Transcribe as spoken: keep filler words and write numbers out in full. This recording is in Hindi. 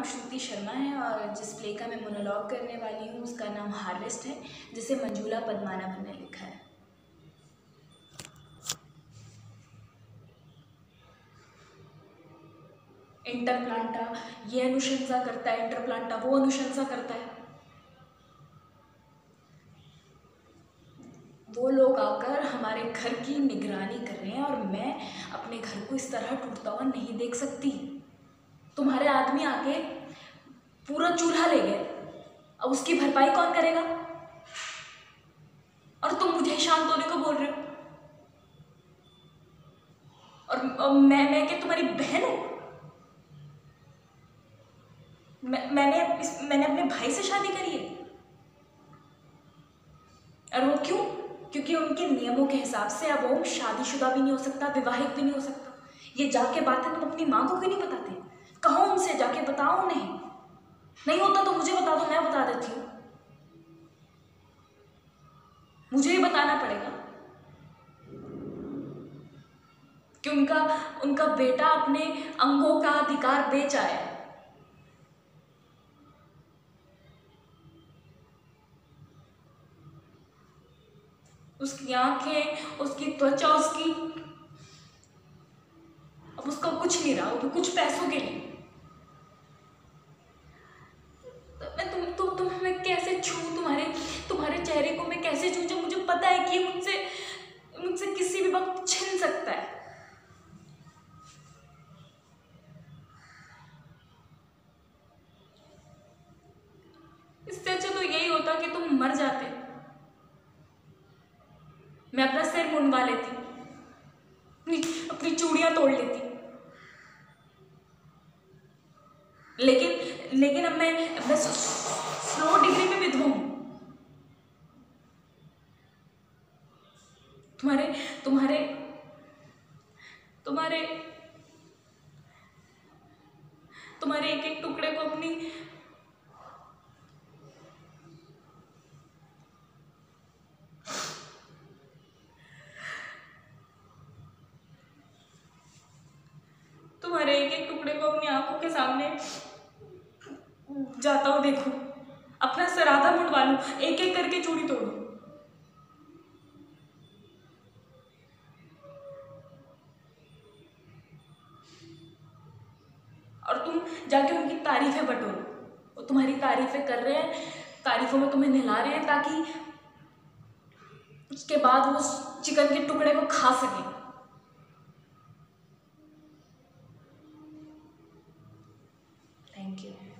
श्रुति शर्मा है और जिस प्ले का मैं मोनोलॉग करने वाली हूँ उसका नाम हार्वेस्ट है, जिसे मंजूला पद्मानाभन ने लिखा है। इंटरप्लांटा ये अनुशंसा करता है, इंटरप्लांटा वो अनुशंसा करता है। वो लोग आकर हमारे घर की निगरानी कर रहे हैं और मैं अपने घर को इस तरह टूटता हुआ नहीं देख सकती। तुम्हारे आदमी आके पूरा चूल्हा ले गए, अब उसकी भरपाई कौन करेगा? और तुम मुझे शांत होने को बोल रहे हो। और, और मैं मैं क्या तुम्हारी बहन हूं? मैं मैंने मैंने अपने भाई से शादी करी है। और वो क्यों? क्योंकि उनके नियमों के हिसाब से अब वो शादीशुदा भी नहीं हो सकता, विवाहित भी नहीं हो सकता। ये जाके बातें तुम अपनी माँ को क्यों नहीं बताते? कहो उनसे, जाके बताओ उन्हें। नहीं होता तो मुझे बता दो, मैं बता देती हूँ। मुझे ही बताना पड़ेगा कि उनका उनका बेटा अपने अंगों का अधिकार बेच आया है। उसकी आंखें, उसकी त्वचा, उसकी अब उसका कुछ नहीं रहा, वो भी कुछ पैसों के लिए। तो मैं तुम तुम तुम मैं कैसे छूं तुम्हारे तुम्हारे चेहरे को? मैं कैसे छूं जब मुझे पता है कि मुझसे मुझसे किसी भी वक्त छिन सकता है। इससे अच्छा तो यही होता कि तुम मर जाते, मैं अपना सिर मुंडवा लेती, अपनी अपनी चूड़ियां तोड़ लेती। लेकिन लेकिन अब मैं मैं स्लो डिग्री में विधवा हूं। तुम्हारे तुम्हारे तुम्हारे तुम्हारे एक एक टुकड़े को अपनी तुम्हारे एक एक टुकड़े को अपनी आंखों के सामने जाता हूं देखो। अपना सर आधा मुंडवा लूं, एक एक करके चूड़ी तोड़ू। और तुम जाके उनकी तारीफें बटोरो। वो तुम्हारी तारीफें कर रहे हैं, तारीफों में तुम्हें नहला रहे हैं ताकि उसके बाद वो चिकन के टुकड़े को खा सके। Thank you.